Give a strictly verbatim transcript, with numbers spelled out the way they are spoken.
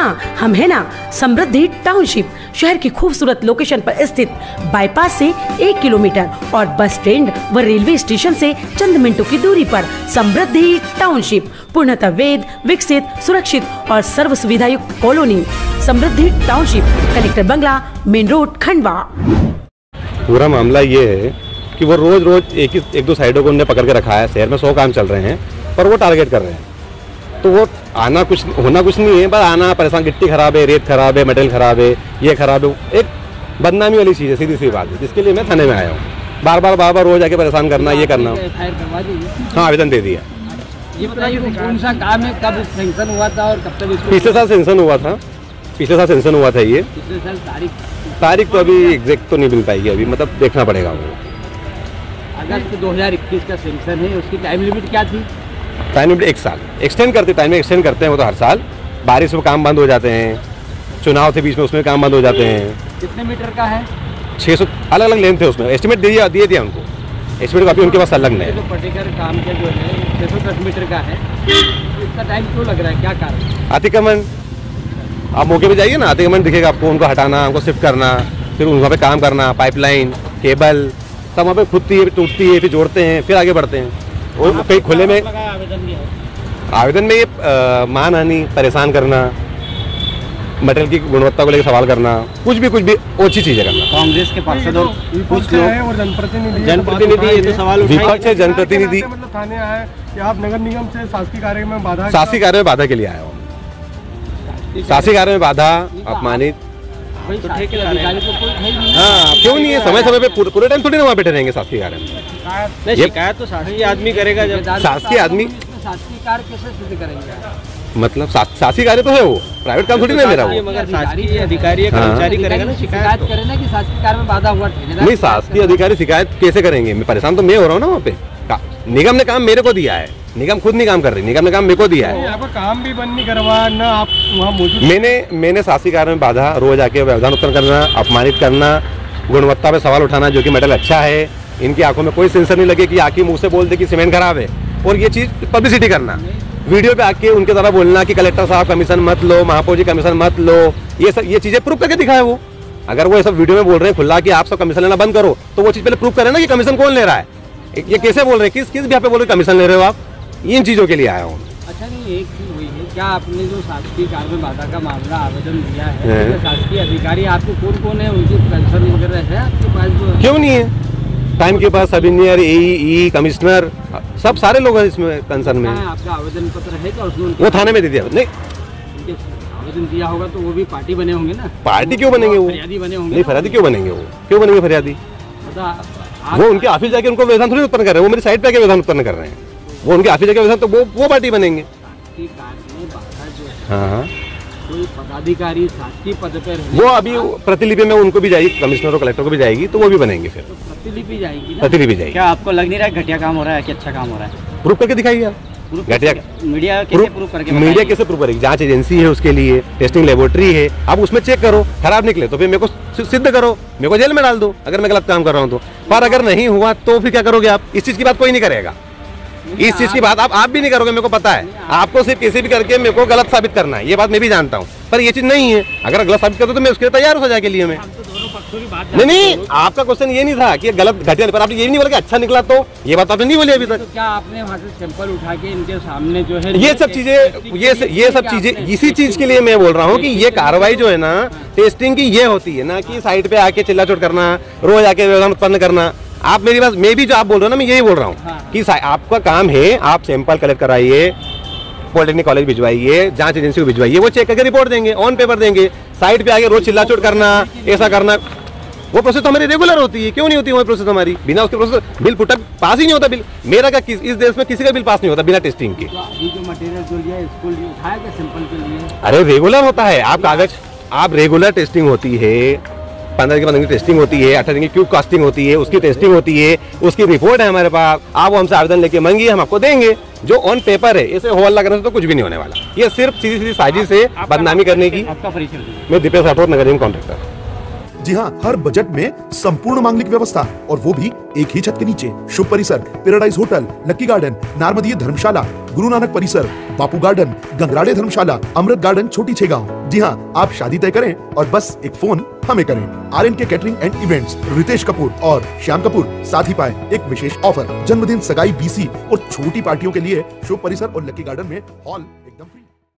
हाँ, हम है ना समृद्धि टाउनशिप, शहर की खूबसूरत लोकेशन पर स्थित, बाईपास से एक किलोमीटर और बस स्टैंड व रेलवे स्टेशन से चंद मिनटों की दूरी पर समृद्धि टाउनशिप, पूर्णतः वेद विकसित, सुरक्षित और सर्व सुविधा युक्त colony. Samriddhi township, collector bungalow, main road, Khandwa. पूरा मामला ये है कि वो रोज रोज एक ही एक दो साइडों को उन्होंने पकड़ के रखा है। शहर में सौ काम चल रहे हैं पर वो टारगेट कर रहे हैं, तो वो आना कुछ होना कुछ नहीं है, बस आना परेशान। गिट्टी खराब है, रेत खराब है, मटेरियल खराब है, ये खराब है, एक बदनामी वाली चीज़ है, सीधी सी बात है, जिसके लिए मैं थाने में आया हूँ। बार बार बार बार रोज आके परेशान करना, ये करना। हाँ, आवेदन दे दिया। ये बताइए कौन सा काम है, कब सैंक्शन हुआ था और कब तक इसको? पिछले साल सैंक्शन हुआ था, पिछले साल सैंक्शन हुआ था ये। पिछले साल तारीख तारीख तो अभी एग्जैक्ट तो नहीं मिल पाएगी, अभी मतलब देखना पड़ेगा वो। अगस्त दो हज़ार इक्कीस का सैंक्शन है, उसकी टाइम लिमिट क्या थी? टाइम लिमिट एक साल एक्सटेंड करते, टाइम एक्सटेंड करते हैं वो तो हर साल। बारिश में काम बंद हो जाते हैं, चुनाव थे बीच में, उसमें काम बंद हो जाते हैं। कितने मीटर का है? छः सौ अलग अलग लेंथ थे उसमें, एस्टिमेट दिए दिए दिया उनको, एस्टिमेट काफी उनके पास संलग्न है। तो पर्टिकुलर काम का जो है छः सौ दस मीटर का है, इसका टाइम क्यों लग रहा है, क्या कारण? अतिक्रमण, आप मौके पे जाइए ना, अतिक्रमण दिखेगा आपको, उनको हटाना, उनको शिफ्ट करना, फिर वहाँ पे काम करना, पाइपलाइन, केबल सब वहाँ पे खुदती है, टूटती है, फिर जोड़ते हैं, फिर आगे बढ़ते हैं। और कई खुले में आवेदन में ये मानहानि, परेशान करना, मटेरियल की गुणवत्ता को लेकर सवाल करना, कुछ भी कुछ भी अच्छी चीजें करना। कांग्रेस के पार्षद और कुछ लोग और जनप्रतिनिधि जनप्रतिनिधि ये तो सवाल विपक्ष है, जनप्रतिनिधि मतलब थाने आए कि आप नगर निगम से शासकीय कार्य में बाधा शासकीय कार्य में बाधा के लिए आया हूँ। शासकीय कार्य में बाधा, अपमानित। तो ठेकेदार को कोई है नहीं। हाँ, क्यों नहीं है, समय समय पे पूरे, पूरे टाइम थोड़ी ना वहाँ बैठे रहेंगे शासकीय कार्य में। नहीं, शिकायत तो शासकीय आदमी करेगा, जब शासकीय आदमी शासकीय कार्य कैसे सिद्ध करेंगे? मतलब शासकीय कार्य तो है वो, प्राइवेट काम थोड़ी ना मेरा वो। मगर शासकीय अधिकारी या कर्मचारी करेगा ना, शिकायत करे ना कि शासकीय कार्य में बाधा हुआ। नहीं, शासकीय अधिकारी शिकायत कैसे करेंगे? मैं परेशान तो मैं हो रहा हूँ ना वहाँ पे। निगम ने काम मेरे को दिया है, निगम खुद नहीं काम कर रही, निगम ने काम मेरे को दिया है। आपका काम भी बंद नहीं करवा ना, आप वहाँ मौजूद। मैंने मैंने शासकीय कार्य में बाधा, रोज आके व्यवधान उत्पन्न करना, अपमानित करना, गुणवत्ता पे सवाल उठाना, जो कि मटेरियल अच्छा है, इनकी आंखों में कोई सेंसर नहीं लगे कि आके मुंह से बोल दे कि सीमेंट खराब है, और ये चीज पब्लिसिटी करना, वीडियो पे आके उनके द्वारा बोलना कि कलेक्टर साहब कमीशन मत लो, महापौर जी कमीशन मत लो, ये सब ये चीजें प्रूफ करके दिखाए वो। अगर वो ये सब वीडियो में बोल रहे हैं खुला कि आप सब कमीशन लेना बंद करो, तो वो चीज पहले प्रूफ करें ना कि कमीशन कौन ले रहा है, ये कैसे बोल रहे हैं, किस किस भी पे बोल रहे कमीशन ले रहे हो आप। इन चीजों के लिए आया हूँ। अच्छा, नहीं एक चीज हुई है, क्या आपने जो शासकीय कार्य में बाधा का मामला आवेदन दिया है, तो शासकीय अधिकारी आपके कौन कौन है, उनकी पेंशन वगैरह है आपके पास? जो क्यों नहीं है, टाइम के पास सब इंजीनियर, ई कमिश्नर, सब सारे लोग हैं इसमें कंसर्न में। आपका आवेदन पत्र है क्या उसमें? वो थाने में दे दिया। नहीं, आवेदन दिया होगा तो वो भी पार्टी बने होंगे ना। पार्टी क्यों बनेंगे वो? फरियादी बने होंगे। नहीं, फरियादी क्यों बनेंगे वो? क्यों बनेंगे फरियादी? वो उनके ऑफिस जाके उनको व्यवधान थोड़ी उत्पन्न कर रहे हैं, वो मेरी साइड पे आके व्यवधान उत्पन्न कर रहे हैं। वो उनके ऑफिस जाके व्यवधान, तो वो वो पार्टी बनेंगे। हाँ हाँ, कोई पदाधिकारी शासकीय पद पर, वो अभी प्रतिलिपि में उनको भी जाएगी, कमिश्नर और कलेक्टर को भी जाएगी, तो वो भी बनेंगे फिर। तो प्रतिलिपि जाएगी ना? प्रतिलिपि जाएगी। क्या आपको लग नहीं रहा है घटिया काम हो रहा है कि अच्छा काम हो रहा है? प्रूफ करके दिखाइए आप। घटिया मीडिया कैसे प्रूफ करके? मीडिया कैसे प्रूफ करेगी? जांच एजेंसी है उसके लिए, टेस्टिंग लेबोरेटरी है, आप उसमें चेक करो, खराब निकले तो फिर मेरे को सिद्ध करो, मेरे को जेल में डाल दो अगर मैं गलत काम कर रहा हूँ तो। पर अगर नहीं हुआ तो फिर क्या करोगे आप? इस चीज की बात कोई नहीं करेगा, इस चीज की बात आप आप भी नहीं करोगे, मेरे को पता है। आपको सिर्फ किसी भी करके मेरे को गलत साबित करना है, ये बात मैं भी जानता हूँ, पर ये चीज नहीं है। अगर गलत साबित कर दो तो मैं उसके लिए तैयार हो सजा के लिए मैं। नहीं नहीं, आपका क्वेश्चन ये नहीं था कि गलत घटिया, पर आपने ये नहीं बोला कि अच्छा निकला, तो ये बात आपने नहीं बोली अभी तक। तो क्या आपने वहाँ से सैंपल उठा के इनके सामने जो है ये सब चीजें, ये ये सब चीजें इसी चीज के लिए मैं बोल रहा हूँ कि ये कार्रवाई जो है ना टेस्टिंग की, ये होती है ना कि साइड पे आके चिल्ला चोट करना, रोज आके व्यवधान उत्पन्न करना। आप मेरी बात, मैं भी जो आप बोल रहे हो ना, मैं यही बोल रहा हूँ कि आपका काम है, आप सैंपल कलेक्ट कराइए, पॉलिटेक्निक कॉलेज भिजवाइए, जांच एजेंसी को भिजवाइए, वो चेक करके रिपोर्ट देंगे, ऑन पेपर देंगे। साइड पे आगे रोज चिल्ला चोट करना, ऐसा करना, वो प्रोसेस तो हमारी रेगुलर होती है। क्यों नहीं होती वो प्रोसेस हमारी? बिना उसके प्रोसेस बिल पुट पास ही नहीं होता। बिल मेरा का किस, इस देश में किसी का बिल पास नहीं होता बिना टेस्टिंग के। अभी जो मटेरियल जो लिया इसको उठाया क्या सैंपल के लिए? अरे रेगुलर होता है, आप कागज, आप रेगुलर टेस्टिंग होती है, पंद्रह के पंद्रह की टेस्टिंग होती है, अठारह की क्यूब कास्टिंग होती है, उसकी टेस्टिंग होती है, उसकी रिपोर्ट है हमारे पास। आप वो हमसे आवेदन लेके मांगिए, हम आपको देंगे जो ऑन पेपर है। इसे हवाला करने से तो कुछ भी नहीं होने वाला। ये सिर्फ सीधी सीधी साजिश है बदनामी करने की। आपका परिचय? मैं दीपेश राठौर, नगर निगम कॉन्ट्रैक्टर। जी हाँ, हर बजट में संपूर्ण मांगलिक व्यवस्था, और वो भी एक ही छत के नीचे। Shubh Parisar, paradise hotel, lucky garden, Narmadiya Dharamshala, Guru Nanak Parisar, Bapu garden, Gangrade Dharamshala, Amrit garden, Chhoti Chhegaon. जी हाँ, आप शादी तय करें और बस एक फोन हमें करें। R N K catering and events, Ritesh Kapoor और श्याम कपूर साथ ही पाए एक विशेष ऑफर। जन्मदिन, सगाई, बीसी और छोटी पार्टियों के लिए शुभ परिसर और लकी गार्डन में हॉल एकदम फ्री।